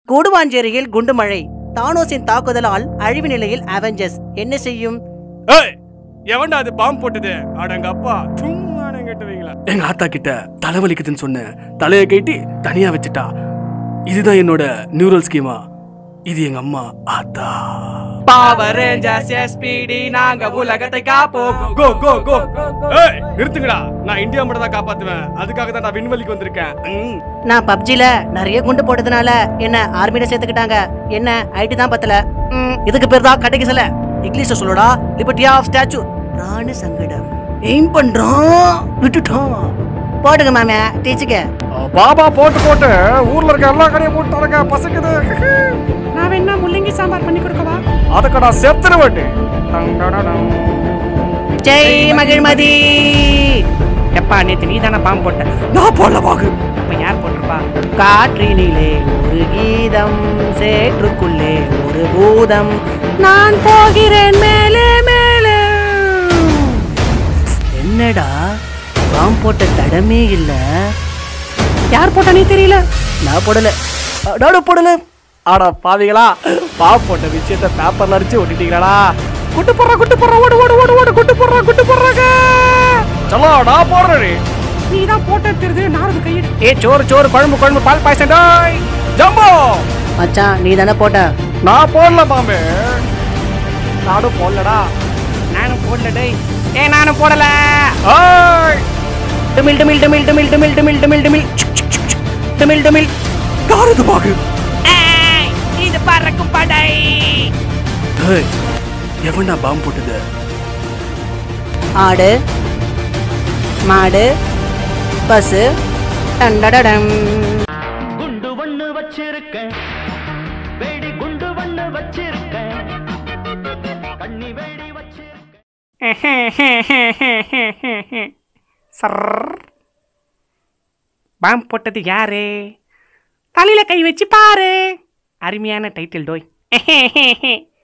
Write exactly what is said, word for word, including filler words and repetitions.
கூடுவாஞ்சேரியில் குண்டுமழை. தானோஸின் தாக்குதலால் அழிவு நிலையில் அவெஞ்சர்ஸ் என்ன செய்யும்? எவன்டா அது பாம்பு போட்டது? அடங்கப்பா சும்மா கேட்டுவீங்களா? எங்க ஆத்தா கிட்ட தலைவலிக்குதுன்னு சொன்ன தலையை கட்டி தனியா வச்சுட்டா. இதுதான் என்னோட நியூரல் ஸ்கீமா. இது எங்க அம்மா ஆத்தா. பவர் ரேஞ்சர்ஸ் எஸ்பிடி நாங்க உலகத்தை காப்போம். கோ கோ கோ. ஏய் நிறுத்துங்கடா. நான் இந்தியா மட்டும் தான் காப்பாத்துவேன். அதுக்காக தான் நான் விண்வெளிக்கு வந்திருக்கேன். நான் பப்ஜில நிறைய குண்டு போட்டதுனால என்ன ஆர்மியில சேர்த்துக்கிட்டாங்க. என்ன ஐடி தான் பத்தல. இதுக்கு பேர் தான் கடைக்கு சில. இங்கிலீஷ்ல சொல்லடா லிபர்ட்டி ஆஃப் ஸ்டாச்சு. ராணு சங்கடம். எய்ம் பண்றான் விட்டுட்டான். போடுங்க மாமா டீச்சுக்க. பாபா போட்டு போட்டு ஊர்ல இருக்க எல்லா கடையும் போட்டு தரங்க பசக்குது. நான் வேணா முள்ளங்கி சாம்பார் பண்ணி கொடுக்கவா? அதுக்கு நான் செத்துருவேன். ஜெய் மகிழ்மதி. எப்பா நேத்து நீ தானே பாம்பு போட்ட? நான் போடல பாகு. அப்ப யார் போட்டிருப்பா? காற்றினிலே ஒரு கீதம், சேற்றுக்குள்ளே ஒரு பூதம், நான் போகிறேன் மேலே மேலே. என்னடா பாம்பு போட்ட தடமே இல்ல. யார் போட்டா நீ தெரியல? நான் போடல. நானும் போடல. ஆடா பாவிகளா, பாம்பு போட்ட விஷயத்த பேப்பர்ல அடிச்சு ஒட்டிட்டீங்களா? குட்டு போடுற குட்டு போடுற ஓடு ஓடு ஓடு ஓடு குட்டு போடுற குட்டு போடுறாங்க. சலோ நான் போடுறேன். நீ தான் போட்ட தெரியுது. நானும் கையிடு. ஏ சோறு சோறு குழம்பு குழம்பு பால் பாயசம் டாய். ஜம்போ மச்சான் நீ தானே போட்ட. நான் போடல பாம்பு. நானும் போடலடா. நானும் போடல டேய். ஏ நானும் போடல. ஏய் டமில் டமில் டமில் டமில் டமில் டமில் டமில் டமில் டமில் டமில். யாரது பாகு? ஏய் இது பறக்கும் படை. ஏய் எவனா பாம்பு போட்டது? ஆடு மாடு பசு டண்டடடம். குண்டு ஒண்ணு வச்சிருக்கேன், வெடி குண்டு ஒண்ணு வச்சிருக்கேன், கண்ணி வெடி வச்சிருக்கேன். சர் பாம்பு போட்டது யாரு? தலையில கை வச்சு பாரு. அருமையான டைட்டில் டோய்.